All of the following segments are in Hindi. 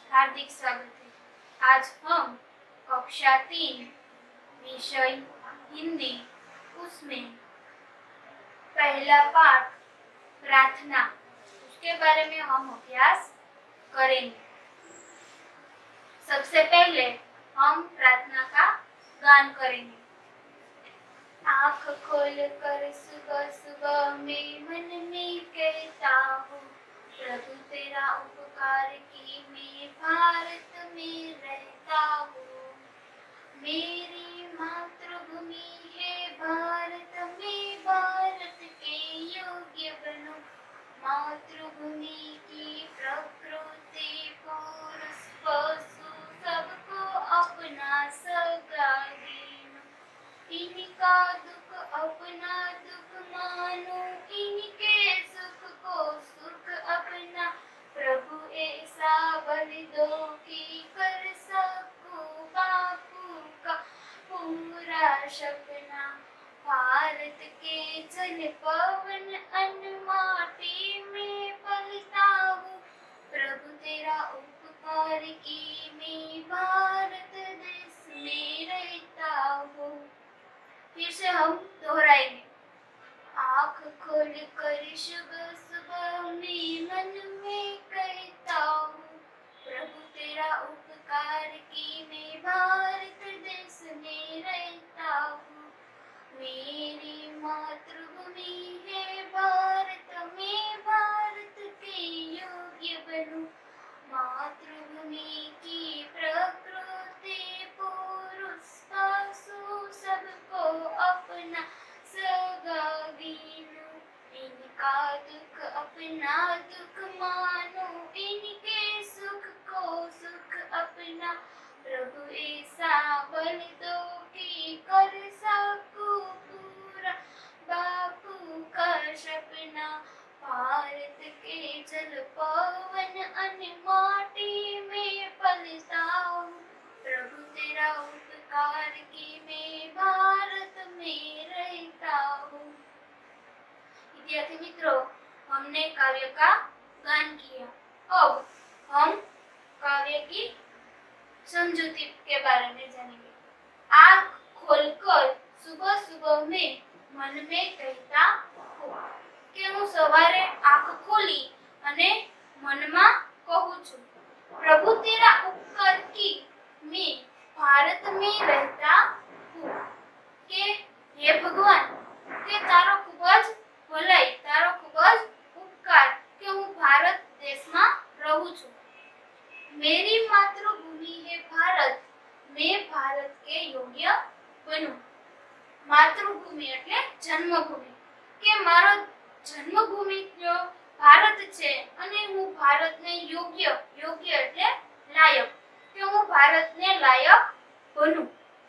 हार्दिक स्वागत है। आज हम कक्षा 3 विषय हिंदी उसमें पहला पाठ प्रार्थना उसके बारे में हम अभ्यास करेंगे। सबसे पहले हम प्रार्थना का गान करेंगे। आँख खोल कर सुबह सुबह में मन में कहता हूँ, प्रभु तेरा उपकार की मैं भारत में रहता हूँ। मेरी मातृभूमि है भारत में, भारत के योग्य बनो। मातृभूमि की प्रकृति पुरुष पशु सबको अपना सगा गिनो। इनका दुख अपना दुख मानो, इनके सुख को सुख अपना। प्रभु ऐसा बल दो कि कर सकूं बापू का पूरा सपना। भारत के जल पवन अन्न माटी में पलता हूँ, प्रभु तेरा उपकार की मैं भारत देश में रहता हूँ। फिर से हम दोहराएंगे। आँख खोल कर सुबह सुबह में मन में कहता हूँ, प्रभु तेरा उपकार की मैं भारत देश में रहता हूँ। मेरी मातृभूमि है भारत में, भारत के योग्य बनूं। मातृभूमि की प्रकृति पुरुष पशु सबको अपना सगा गिनो। इनका दुख अपना दुख मानो, इनके सुख को सुख अपना। प्रभु ऐसा बल दो कि कर सकूं पूरा बापू का सपना। भारत के जल पवन अन्न माटी में पलता हूँ, प्रभु तेरा उपकार की मैं भारत में रहता हूँ। विद्यार्थी मित्रों, हमने काव्य का गान किया। अब हम काव्य की समझौती के बारे में जानेंगे। आँख खोलकर सुबह सुबह में मन में कहता हूँ કે હું સવારે આંખ ખોલી અને મનમાં કહું છું, પ્રભુ તેરા ઉપકાર की मैं भारत में रहता हूँ। કે હે ભગવાન કે તારો ખૂબ જ ભલાઈ, તારો ખૂબ જ ઉપકાર કે હું ભારત દેશમાં રહું છું। मेरी मातृभूमि है भारत, मैं भारत के योग्य बनूं। मातृभूमि એટલે જન્મભૂમિ, કે મારો જન્મભૂમિ જો ભારત છે અને હું ભારતને યોગ્ય એટલે લાયક, કે હું ભારતને લાયક બનું।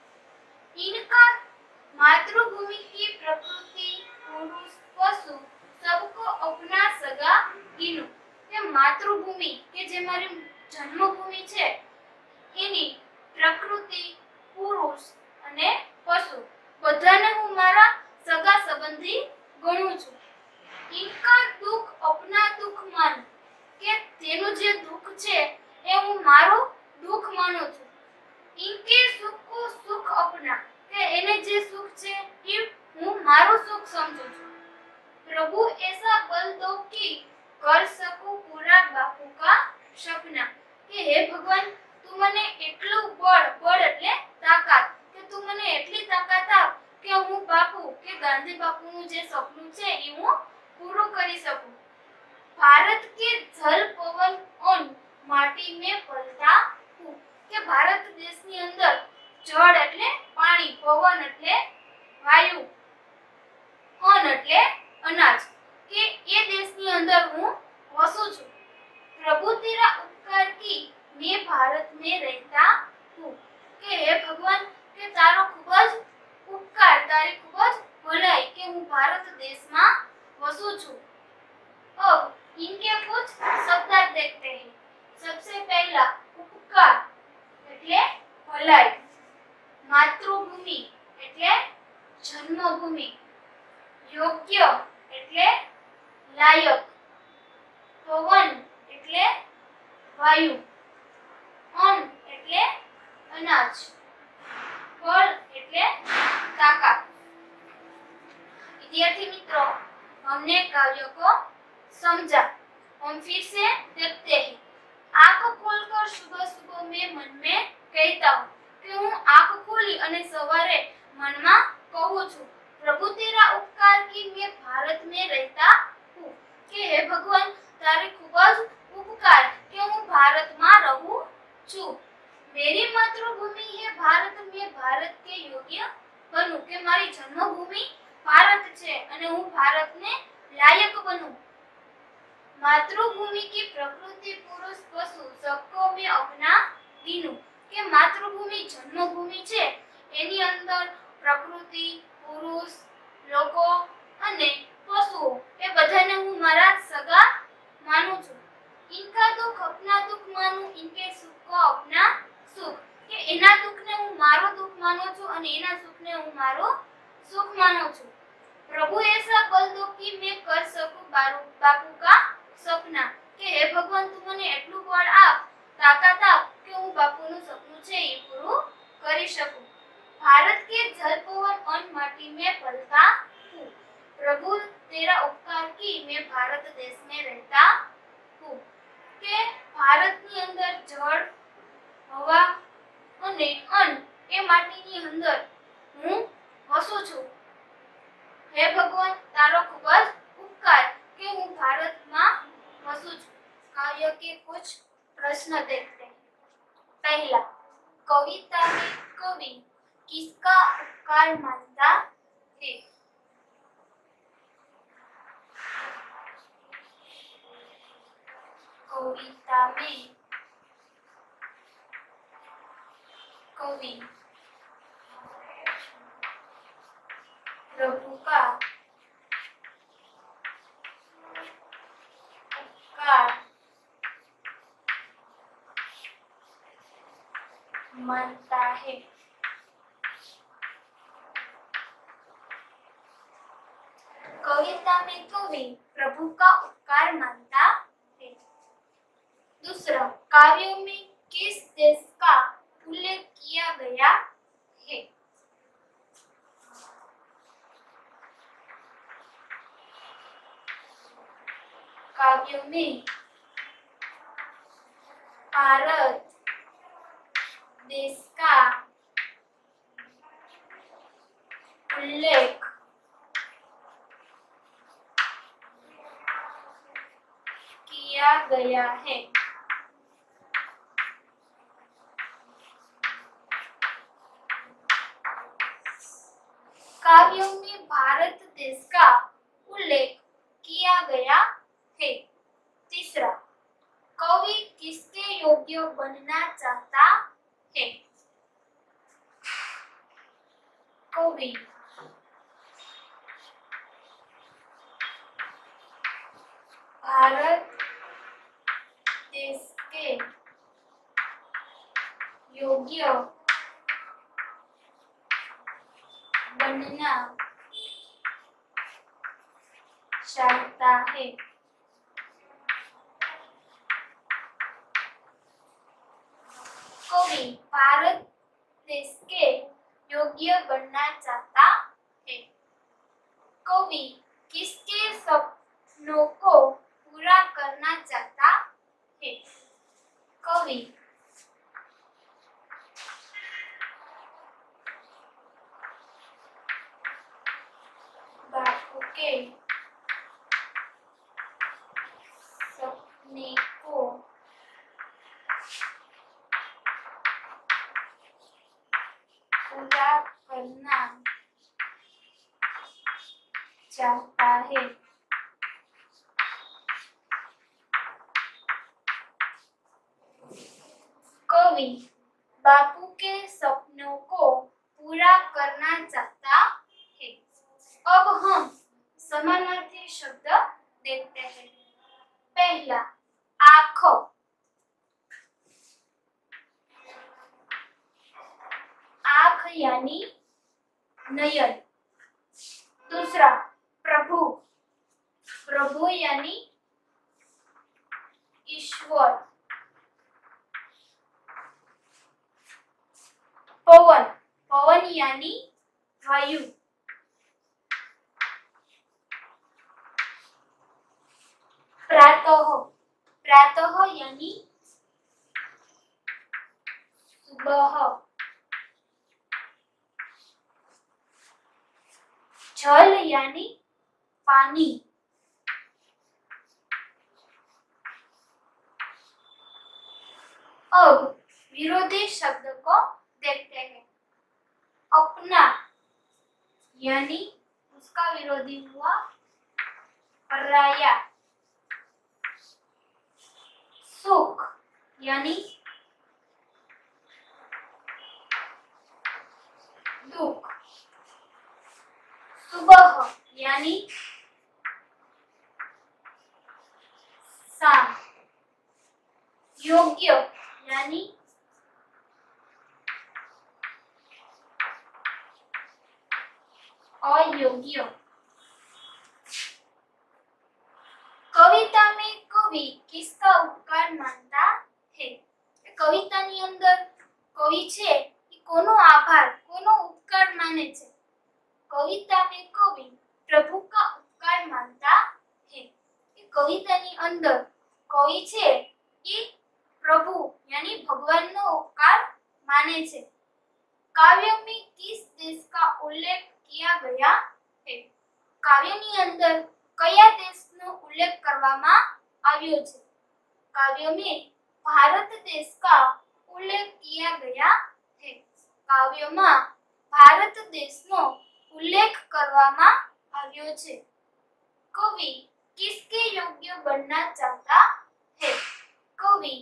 इनका मातृभूमि की प्रकृति पुरुष पशु सबको अपना सगा गिनो। કે માતૃભૂમિ કે જે મારી જન્મભૂમિ છે એની પ્રકૃતિ પુરુષ અને પશુ બધાને હું મારા સગા સંબંધી ગણું છું। इनका दुख अपना दुख मान, के तेनु जे दुख छे ए हूँ मारो दुख मानु छू। इनके सुख को सुख अपना, के एने जे सुख छे ए हूँ मारो सुख समझू छू। प्रभु ऐसा बल दो कि कर सकूं पूरा बापू का सपना, के हे भगवान तू मने एटलू बळ એટલે તાકાત, કે તું મને એટલી તાકાત આપ કે હું બાપુ કે ગાંધી બાપુનું જે સપનું છે એ હું पूरो करी सकूं। भारत के जल पवन और माटी में पलता हूँ, के भारत देशनी अंदर जल એટલે पानी, पवन એટલે वायु, अन्न એટલે अनाज, के ये देशनी अंदर हूँ वसू छू। प्रभु तेरा उपकार की मैं भारत में रहता हूँ, के हे भगवान के तारो खूब ज उपकार, तारी खूब ज भलाई के हूँ भारत देश में वसू छू। अब इनके कुछ शब्द देखते हैं। सबसे पहला उपकार એટલે ભલાઈ, માતૃભૂમિ એટલે જન્મભૂમિ, યોગ્ય એટલે લાયક, પવન એટલે વાયુ, અન્ન એટલે અનાજ, બળ એટલે તાકાત। विद्यार्थी मित्रों, हमने काव्य को समझा। हम फिर से देखते हैं। आंख खोलकर सुबह सुबह मैं मन में कहता हूँ कि हूँ आंख खोली अने सवारे मन में कहूँ छू, प्रभु तेरा उपकार की मैं भारत में रहता हूँ, कि हे भगवान तारे खूबज उपकार कि हूँ भारत में रहूँ छू। मेरी मातृभूमि है भारत, में भारत के योग्य बनूं, के मारी जन्मभूमि भारत छे अने हूँ भारत ने लायक बनूं। मातृभूमि की प्रकृति पुरुष पशु सबको मैं अपना गिनूं, के मातृभूमि जन्मभूमि छे एनी अंदर प्रकृति पुरुष लोको अने पशुओ ए बधाने हूँ मारा सगा मानु छूं। इनका दुख अपना दुख मानूं, इनके सुख को अपना सुख, के एना दुख ने हूँ मारो दुख मानु छूं अने एना सुख ने हूँ मारो सुख मानु छूं। प्रभु ऐसा बल दो कि मैं कर सकूं बापू का सपना, के हे भगवान तू मने एटलू बळ आप, ताकत आप के हूँ बापूनु सपनु छे ए पूरू करी सकूं। भारत के जल पवन अन्न माटी में पलता हूँ, प्रभु तेरा उपकार की मैं भारत देश में रहता हूँ, के भारत नी अंदर जल हवा अने अन्न ए माटी नी अंदर हूँ वसू छूं। हे भगवान तारो खूबज उपकार के हूँ भारत में वसू छूं। काव्य के कुछ प्रश्न देखते हैं। पहला, कविता में कवि किसका उपकार मानता है? कविता में कवि प्रभु का उपकार मानता है। कविता में कवि प्रभु का उपकार मानता है। दूसरा, काव्य में किस देश का उल्लेख किया गया है? काव्य में भारत देश का उल्लेख किया गया है। काव्यों में भारत देश का उल्लेख किया गया है। तीसरा, कवि किसके योग्य बनना चाहता है? कवि भारत देश के योग्य बनना चाहता है। कवि भारत देश के योग्य बनना चाहता है। कवि किसके सपनों को पूरा करना चाहता है? कवि बापू के सपने को पूरा करना चाहता है। कवि बापू के सपनों को पूरा करना चाहता है। अब हम समानार्थी शब्द देखते हैं। पहला, आँखों। आँख यानी नयन। दूसरा, प्रभु। प्रभु यानी ईश्वर। पवन, पवन यानी वायु। प्रातः, प्रातः यानी सुबह। जल यानी पानी। अब विरोधी शब्द को देखते हैं। अपना यानी उसका विरोधी हुआ पराया। सुख यानी दुख। सुबह यानी शाम। योग्य यानी अयोग्य। कविता में कवि किसका उपकार मानता है? कवितानी अंदर कवि छे कि कोनो आभार, कोनो उपकार माने छे। कविता में कवि प्रभु का उपकार मानता है। कवितानी अंदर कवि छे कि प्रभु यानी भगवान नो उपकार माने छे। काव्य में किस देश का उल्लेख किया गया है? काव्यनी अंदर कया देशनो उल्लेख करवामां आव्यो छे? काव्य में भारत देश का उल्लेख किया गया है। काव्य में भारत देशनो उल्लेख करवामां आव्यो छे। कवि किसके योग्य बनना चाहता है? कवि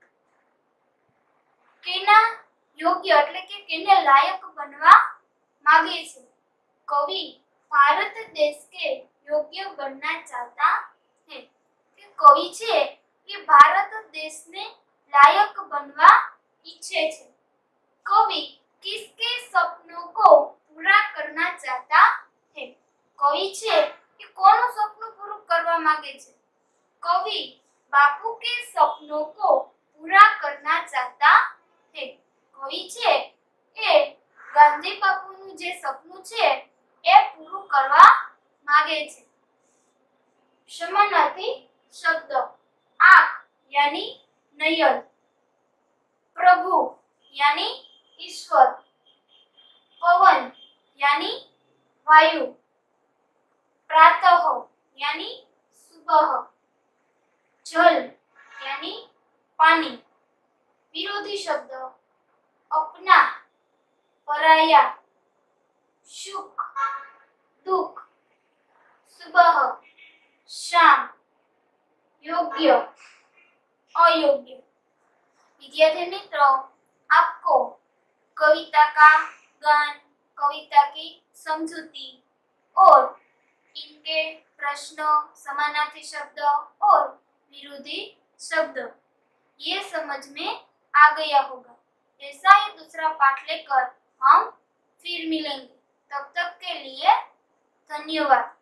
केना योग्य एटले के केने लायक बनवा मांगे छे? कवि भारत देश के योग्य बनना चाहता है। कवि छे कि भारत देश ने लायक बनवा इच्छे छे। कवि किसके सपनों को पूरा करना चाहता है? कवि छे कि कोनो सपनों पूरा करवा मांगे छे? कवि बापू के सपनों को पूरा करना चाहता है। कवि छे ए गांधी बापूनु जे सपનું છે એ પૂરું કરવા માંગે છે। समानार्थी शब्द आँख यानी नयन। प्रभु यानी ईश्वर। पवन यानी वायु। प्रातः यानी सुबह। जल यानी पानी। विरोधी शब्द अपना, पराया। सुख, दुख। सुबह, शाम। योग्य, अयोग्य। विद्यार्थी मित्रों, आपको कविता का गान, कविता की समझूती और इनके प्रश्न, समानार्थी शब्द और विरोधी शब्द ये समझ में आ गया होगा। ऐसा ही दूसरा पाठ लेकर हम फिर मिलेंगे। तब तक के लिए धन्यवाद।